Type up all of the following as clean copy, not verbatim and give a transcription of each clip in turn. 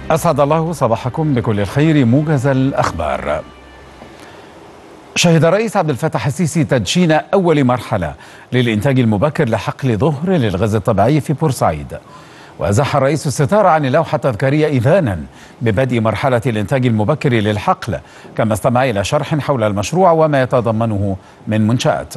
أسعد الله صباحكم بكل الخير. موجز الأخبار. شهد الرئيس عبد الفتاح السيسي تدشين أول مرحلة للإنتاج المبكر لحقل ظهر للغاز الطبيعي في بورسعيد، وأزاح الرئيس الستار عن اللوحة التذكارية إذانا ببدء مرحلة الإنتاج المبكر للحقل، كما استمع إلى شرح حول المشروع وما يتضمنه من منشآت.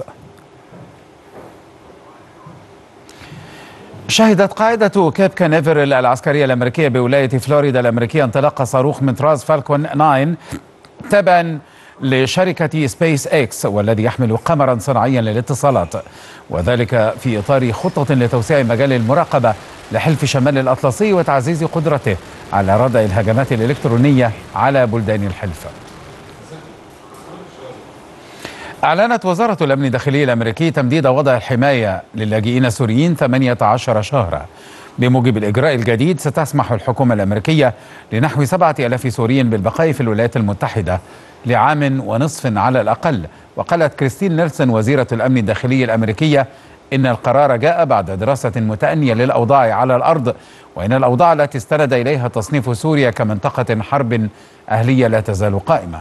شهدت قاعدة كيب كانيفرال العسكرية الأمريكية بولاية فلوريدا الأمريكية انطلاق صاروخ من طراز فالكون 9 تابعا لشركة سبيس إكس، والذي يحمل قمرا صناعيا للاتصالات، وذلك في إطار خطة لتوسيع مجال المراقبة لحلف شمال الأطلسي وتعزيز قدرته على ردع الهجمات الإلكترونية على بلدان الحلف. أعلنت وزارة الأمن الداخلي الأمريكي تمديد وضع الحماية للاجئين السوريين 18 شهرا. بموجب الإجراء الجديد ستسمح الحكومة الأمريكية لنحو 7,000 سوري بالبقاء في الولايات المتحدة لعام ونصف على الأقل. وقالت كريستين نيلسون وزيرة الأمن الداخلي الأمريكية إن القرار جاء بعد دراسة متأنية للأوضاع على الأرض، وإن الأوضاع التي استند إليها تصنيف سوريا كمنطقة حرب أهلية لا تزال قائمة.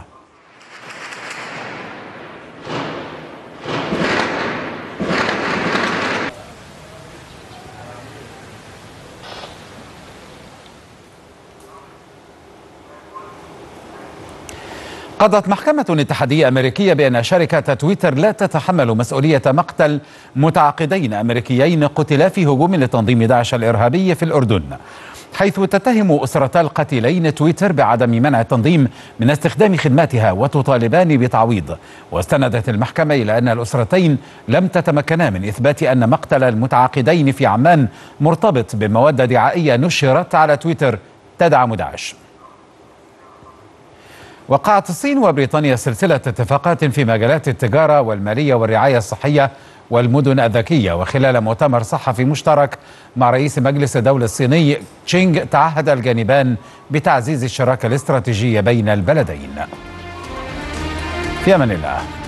قضت محكمة اتحادية أمريكية بأن شركة تويتر لا تتحمل مسؤولية مقتل متعاقدين أمريكيين قتلا في هجوم لتنظيم داعش الإرهابي في الأردن، حيث تتهم أسرتا القتيلين تويتر بعدم منع التنظيم من استخدام خدماتها وتطالبان بتعويض. واستندت المحكمة إلى أن الأسرتين لم تتمكنا من إثبات أن مقتل المتعاقدين في عمان مرتبط بمواد دعائية نشرت على تويتر تدعم داعش. وقعت الصين وبريطانيا سلسلة اتفاقات في مجالات التجارة والمالية والرعاية الصحية والمدن الذكية، وخلال مؤتمر صحفي مشترك مع رئيس مجلس الدولة الصيني تشينغ تعهد الجانبان بتعزيز الشراكة الاستراتيجية بين البلدين. في أمان الله.